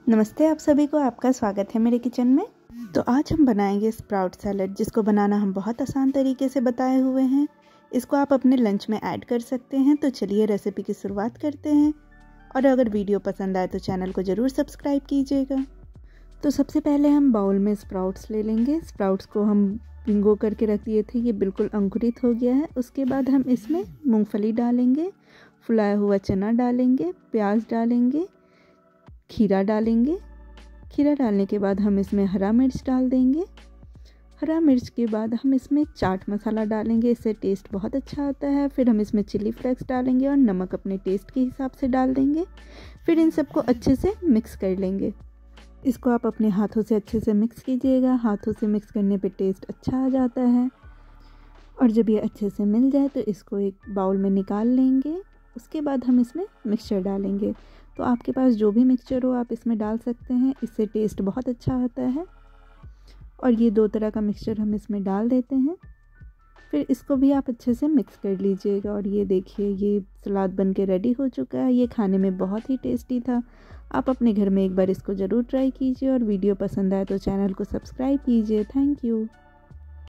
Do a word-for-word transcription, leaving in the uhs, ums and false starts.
नमस्ते आप सभी को, आपका स्वागत है मेरे किचन में। तो आज हम बनाएंगे स्प्राउट सैलड, जिसको बनाना हम बहुत आसान तरीके से बताए हुए हैं। इसको आप अपने लंच में ऐड कर सकते हैं। तो चलिए रेसिपी की शुरुआत करते हैं। और अगर वीडियो पसंद आए तो चैनल को ज़रूर सब्सक्राइब कीजिएगा। तो सबसे पहले हम बाउल में स्प्राउट्स ले लेंगे। स्प्राउट्स को हम भिगो करके रख दिए थे, ये बिल्कुल अंकुरित हो गया है। उसके बाद हम इसमें मूँगफली डालेंगे, फुलाया हुआ चना डालेंगे, प्याज डालेंगे, खीरा डालेंगे। खीरा डालने के बाद हम इसमें हरा मिर्च डाल देंगे। हरा मिर्च के बाद हम इसमें चाट मसाला डालेंगे, इससे टेस्ट बहुत अच्छा आता है। फिर हम इसमें चिली फ्लेक्स डालेंगे और नमक अपने टेस्ट के हिसाब से डाल देंगे। फिर इन सबको अच्छे से मिक्स कर लेंगे। इसको आप अपने हाथों से अच्छे से मिक्स कीजिएगा। हाथों से मिक्स करने पे टेस्ट अच्छा आ जाता है। और जब ये अच्छे से मिल जाए तो इसको एक बाउल में निकाल लेंगे। उसके बाद हम इसमें मिक्सचर डालेंगे। तो आपके पास जो भी मिक्सचर हो आप इसमें डाल सकते हैं, इससे टेस्ट बहुत अच्छा आता है। और ये दो तरह का मिक्सचर हम इसमें डाल देते हैं। फिर इसको भी आप अच्छे से मिक्स कर लीजिएगा। और ये देखिए, ये सलाद बन के रेडी हो चुका है। ये खाने में बहुत ही टेस्टी था। आप अपने घर में एक बार इसको ज़रूर ट्राई कीजिए। और वीडियो पसंद आए तो चैनल को सब्सक्राइब कीजिए। Thank you.